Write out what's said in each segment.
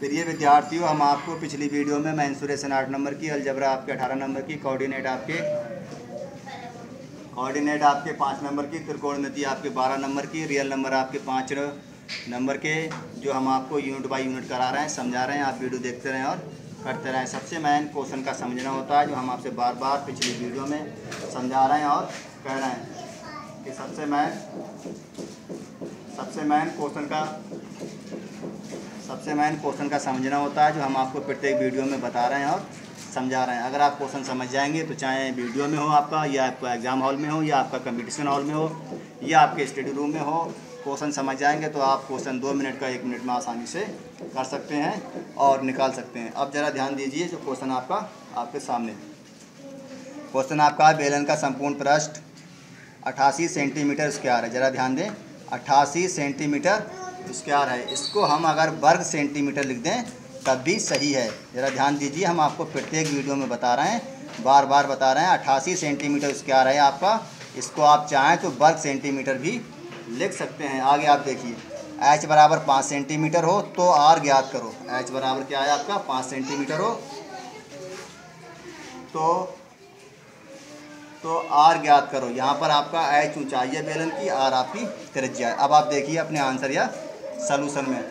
प्रिय विद्यार्थियों, हम आपको पिछली वीडियो में मेंसुरेशन 8 नंबर की, अलजबरा आपके 18 नंबर की, कोऑर्डिनेट आपके 5 नंबर की, त्रिकोणमिति आपके 12 नंबर की, रियल नंबर आपके 5 नंबर के, जो हम आपको यूनिट बाय यूनिट करा रहे हैं, समझा रहे हैं। आप वीडियो देखते रहें और करते रहें। सबसे मेन क्वेश्चन का समझना होता है, जो हम आपसे बार बार पिछली वीडियो में समझा रहे हैं और कह रहे हैं कि सबसे मेन क्वेश्चन का समझना होता है, जो हम आपको प्रत्येक वीडियो में बता रहे हैं और समझा रहे हैं। अगर आप क्वेश्चन समझ जाएंगे तो चाहे वीडियो में हो आपका, या आपका एग्ज़ाम हॉल में हो, या आपका कंपटीशन हॉल में हो, या आपके स्टडी रूम में हो, क्वेश्चन समझ जाएंगे तो आप क्वेश्चन 2 मिनट का 1 मिनट में आसानी से कर सकते हैं और निकाल सकते हैं। अब ज़रा ध्यान दीजिए, जो क्वेश्चन आपके सामने क्वेश्चन आपका है, बेलन का संपूर्ण पृष्ठ 88 सेंटीमीटर स्क्वायर है। ज़रा ध्यान दें, 88 सेंटीमीटर स्क्वायर है। इसको हम अगर वर्ग सेंटीमीटर लिख दें तब भी सही है। ज़रा ध्यान दीजिए, हम आपको प्रत्येक वीडियो में बता रहे हैं, बार बार बता रहे हैं। 88 सेंटीमीटर स्क्वायर है आपका। इसको आप चाहें तो वर्ग सेंटीमीटर भी लिख सकते हैं। आगे आप देखिए, h बराबर 5 सेंटीमीटर हो तो r ज्ञात करो। h बराबर क्या है आपका, 5 सेंटीमीटर हो तो r ज्ञात करो। यहाँ पर आपका h ऊंचाई है बेलन की, r आपकी त्रिज्या है। अब आप देखिए अपने आंसर या सलूशन में,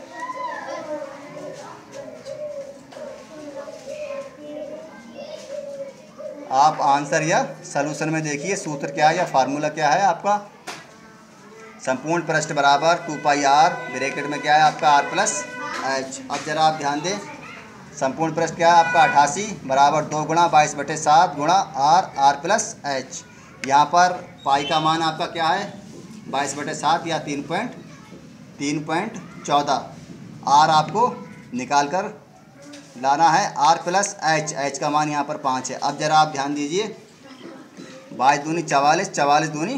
आप आंसर या सलूशन में देखिए सूत्र क्या है या फार्मूला क्या है आपका। संपूर्ण पृष्ठ बराबर 2πr, ब्रैकेट में क्या है आपका r प्लस h। अब जरा आप ध्यान दें, संपूर्ण पृष्ठ क्या है आपका 88 बराबर 2 गुणा 22/7 गुणा r प्लस h। यहाँ पर पाई का मान आपका क्या है 22/7 या 3.14। r आपको निकाल कर लाना है, r प्लस h का मान यहाँ पर 5 है। अब जरा आप ध्यान दीजिए, 22 दूनी 44, 44 दूनी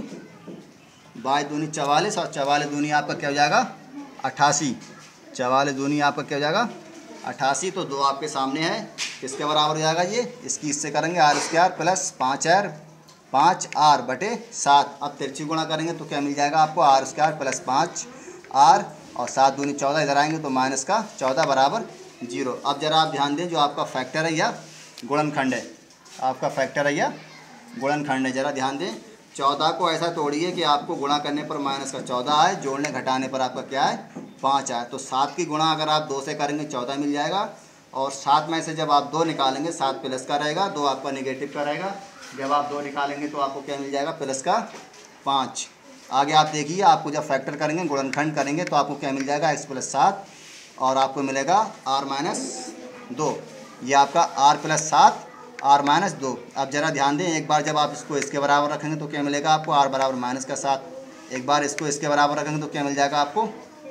44 और 44 दूनी आपका क्या हो जाएगा 88। 44 दूनी आपका क्या हो जाएगा 88। तो 2 आपके सामने है, किसके बराबर हो जाएगा ये, इसकी इससे करेंगे r स्क्वायर प्लस 5r बटे 7। अब तिरछी गुणा करेंगे तो क्या मिल जाएगा आपको, r स्क्वायर प्लस 5r और 7 दूनी 14, इधर आएंगे तो माइनस का 14 बराबर 0। अब जरा आप ध्यान दें, जो आपका फैक्टर है या गुणनखंड है, आपका फैक्टर है या गुणनखंड है, ज़रा ध्यान दें। 14 को ऐसा तोड़िए कि आपको गुणा करने पर माइनस का 14 आए, जोड़ने घटाने पर आपका क्या है 5 आए। तो 7 की गुणा अगर आप 2 से करेंगे 14 मिल जाएगा, और 7 में से जब आप 2 निकालेंगे 7 प्लस का रहेगा, 2 आपका नेगेटिव का रहेगा। जब आप 2 निकालेंगे तो आपको क्या मिल जाएगा प्लस का 5। आगे आप देखिए, आपको जब फैक्टर करेंगे गुणनखंड करेंगे तो आपको क्या मिल जाएगा x प्लस 7 और आपको मिलेगा r माइनस 2। ये आपका r प्लस 7 r माइनस 2। अब जरा ध्यान दें, एक बार जब आप इसको इसके बराबर रखेंगे तो क्या मिलेगा आपको r बराबर माइनस का 7। एक बार इसको इसके बराबर रखेंगे तो क्या मिल जाएगा आपको,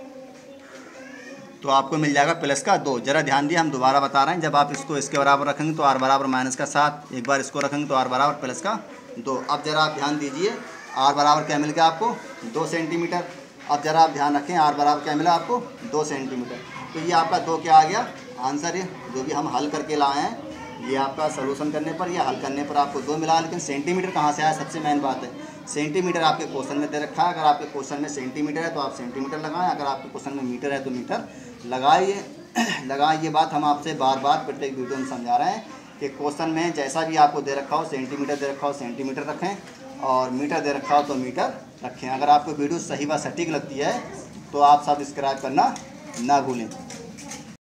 तो आपको मिल जाएगा प्लस का 2। जरा ध्यान दिए, हम दोबारा बता रहे हैं, जब आप इसको इसके बराबर रखेंगे तो r बराबर माइनस का 7, एक बार इसको रखेंगे तो r बराबर प्लस का 2। अब जरा आप ध्यान दीजिए, r बराबर क्या मिल गया आपको 2 सेंटीमीटर। अब जरा आप ध्यान रखें, r बराबर क्या मिला आपको 2 सेंटीमीटर। तो ये आपका 2 क्या आ गया आंसर है, जो भी हम हल करके लाए हैं। ये आपका सॉल्यूशन करने पर या हल करने पर आपको 2 मिला, लेकिन सेंटीमीटर कहाँ से आया, सबसे मेन बात है। सेंटीमीटर आपके क्वेश्चन में दे रखा है। अगर आपके क्वेश्चन में सेंटीमीटर है तो आप सेंटीमीटर लगाएं, अगर आपके क्वेश्चन में मीटर है तो मीटर लगाइए। ये बात हम आपसे बार बार प्रत्येक वीडियो में समझा रहे हैं कि क्वेश्चन में जैसा भी आपको दे रखा हो, सेंटीमीटर दे रखा हो सेंटीमीटर रखें, और मीटर दे रखा हो तो मीटर रखें। अगर आपको वीडियो सही व सटीक लगती है तो आप सब्सक्राइब करना ना भूलें।